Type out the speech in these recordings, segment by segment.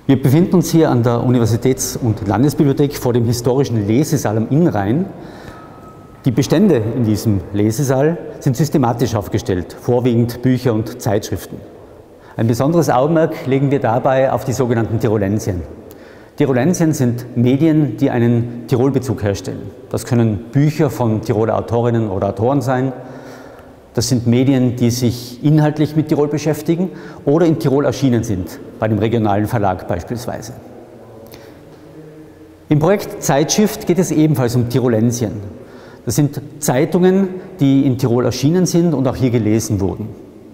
Wir befinden uns hier an der Universitäts- und Landesbibliothek vor dem historischen Lesesaal am Innrhein. Die Bestände in diesem Lesesaal sind systematisch aufgestellt, vorwiegend Bücher und Zeitschriften. Ein besonderes Augenmerk legen wir dabei auf die sogenannten Tirolensien. Tirolensien sind Medien, die einen Tirolbezug herstellen. Das können Bücher von Tiroler Autorinnen oder Autoren sein. Das sind Medien, die sich inhaltlich mit Tirol beschäftigen oder in Tirol erschienen sind, bei dem regionalen Verlag beispielsweise. Im Projekt Zeitschrift geht es ebenfalls um Tirolensien. Das sind Zeitungen, die in Tirol erschienen sind und auch hier gelesen wurden.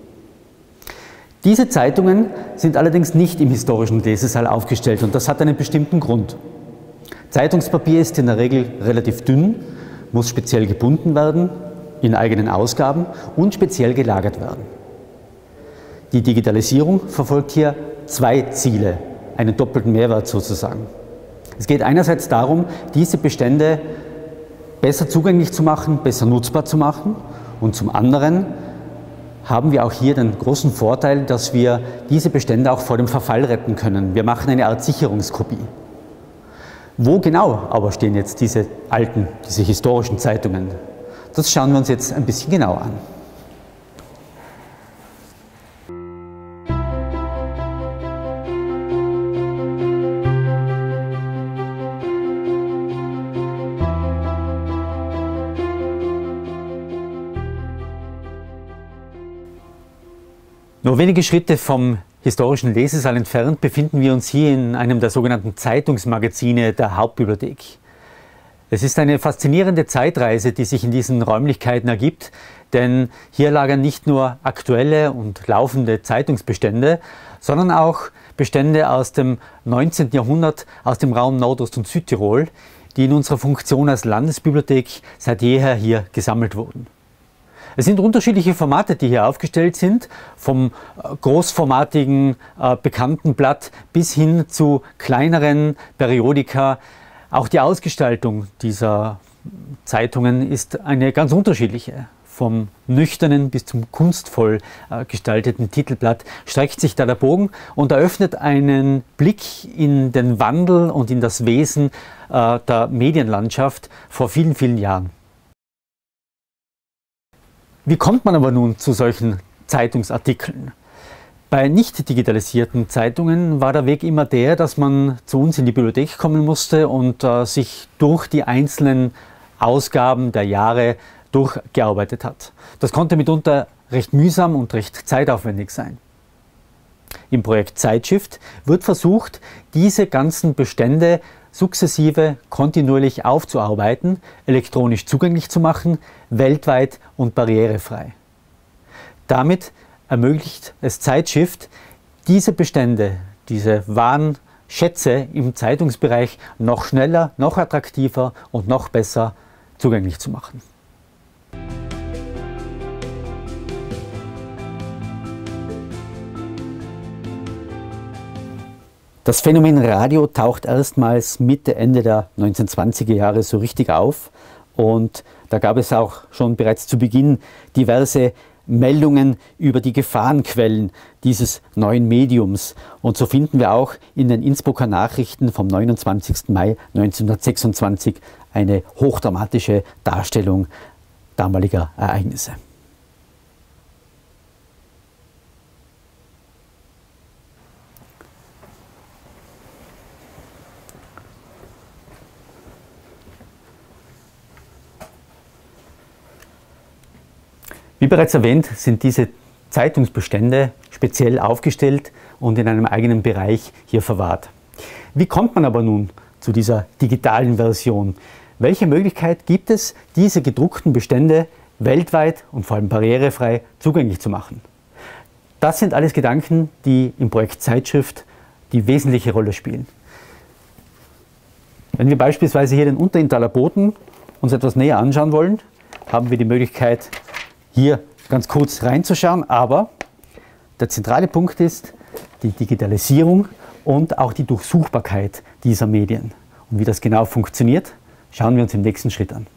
Diese Zeitungen sind allerdings nicht im historischen Lesesaal aufgestellt und das hat einen bestimmten Grund. Zeitungspapier ist in der Regel relativ dünn, muss speziell gebunden werden, in eigenen Ausgaben und speziell gelagert werden. Die Digitalisierung verfolgt hier zwei Ziele, einen doppelten Mehrwert sozusagen. Es geht einerseits darum, diese Bestände besser zugänglich zu machen, besser nutzbar zu machen, und zum anderen haben wir auch hier den großen Vorteil, dass wir diese Bestände auch vor dem Verfall retten können. Wir machen eine Art Sicherungskopie. Wo genau aber stehen jetzt diese alten, diese historischen Zeitungen? Das schauen wir uns jetzt ein bisschen genauer an. Nur wenige Schritte vom historischen Lesesaal entfernt befinden wir uns hier in einem der sogenannten Zeitungsmagazine der Hauptbibliothek. Es ist eine faszinierende Zeitreise, die sich in diesen Räumlichkeiten ergibt, denn hier lagern nicht nur aktuelle und laufende Zeitungsbestände, sondern auch Bestände aus dem 19. Jahrhundert aus dem Raum Nordost- und Südtirol, die in unserer Funktion als Landesbibliothek seit jeher hier gesammelt wurden. Es sind unterschiedliche Formate, die hier aufgestellt sind, vom großformatigen bekannten Blatt bis hin zu kleineren Periodika. Auch die Ausgestaltung dieser Zeitungen ist eine ganz unterschiedliche. Vom nüchternen bis zum kunstvoll gestalteten Titelblatt streckt sich da der Bogen und eröffnet einen Blick in den Wandel und in das Wesen der Medienlandschaft vor vielen, vielen Jahren. Wie kommt man aber nun zu solchen Zeitungsartikeln? Bei nicht digitalisierten Zeitungen war der Weg immer der, dass man zu uns in die Bibliothek kommen musste und sich durch die einzelnen Ausgaben der Jahre durchgearbeitet hat. Das konnte mitunter recht mühsam und recht zeitaufwendig sein. Im Projekt Zeitschrift wird versucht, diese ganzen Bestände sukzessive, kontinuierlich aufzuarbeiten, elektronisch zugänglich zu machen, weltweit und barrierefrei. Damit ermöglicht es Zeitschrift, diese Bestände, diese wahren Schätze im Zeitungsbereich noch schneller, noch attraktiver und noch besser zugänglich zu machen. Das Phänomen Radio taucht erstmals Mitte, Ende der 1920er Jahre so richtig auf und da gab es auch schon bereits zu Beginn diverse Meldungen über die Gefahrenquellen dieses neuen Mediums. Und so finden wir auch in den Innsbrucker Nachrichten vom 29. Mai 1926 eine hochdramatische Darstellung damaliger Ereignisse. Wie bereits erwähnt, sind diese Zeitungsbestände speziell aufgestellt und in einem eigenen Bereich hier verwahrt. Wie kommt man aber nun zu dieser digitalen Version? Welche Möglichkeit gibt es, diese gedruckten Bestände weltweit und vor allem barrierefrei zugänglich zu machen? Das sind alles Gedanken, die im Projekt Zeitschrift die wesentliche Rolle spielen. Wenn wir beispielsweise hier den Unterintaler Boten uns etwas näher anschauen wollen, haben wir die Möglichkeit, hier ganz kurz reinzuschauen, aber der zentrale Punkt ist die Digitalisierung und auch die Durchsuchbarkeit dieser Medien. Und wie das genau funktioniert, schauen wir uns im nächsten Schritt an.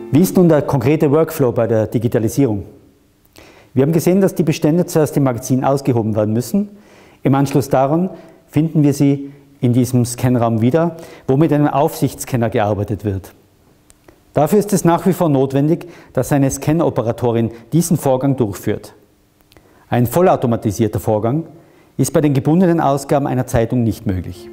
Wie ist nun der konkrete Workflow bei der Digitalisierung? Wir haben gesehen, dass die Bestände zuerst im Magazin ausgehoben werden müssen. Im Anschluss daran finden wir sie in diesem Scanraum wieder, wo mit einem Aufsichtsscanner gearbeitet wird. Dafür ist es nach wie vor notwendig, dass eine Scan-Operatorin diesen Vorgang durchführt. Ein vollautomatisierter Vorgang ist bei den gebundenen Ausgaben einer Zeitung nicht möglich.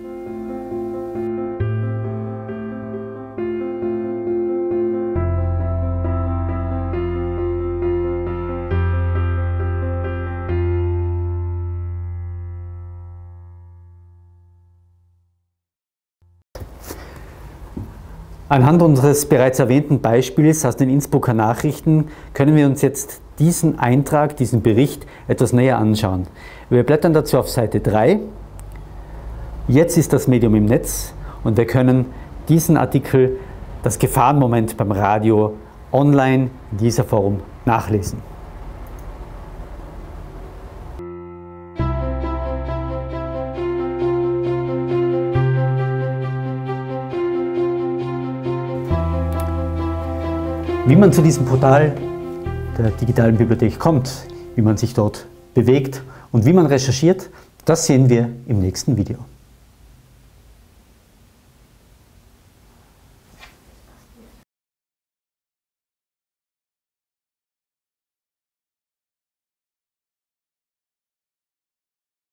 Anhand unseres bereits erwähnten Beispiels aus den Innsbrucker Nachrichten können wir uns jetzt diesen Eintrag, diesen Bericht etwas näher anschauen. Wir blättern dazu auf Seite 3. Jetzt ist das Medium im Netz und wir können diesen Artikel, das Gefahrenmoment beim Radio, online in dieser Form nachlesen. Wie man zu diesem Portal der digitalen Bibliothek kommt, wie man sich dort bewegt und wie man recherchiert, das sehen wir im nächsten Video.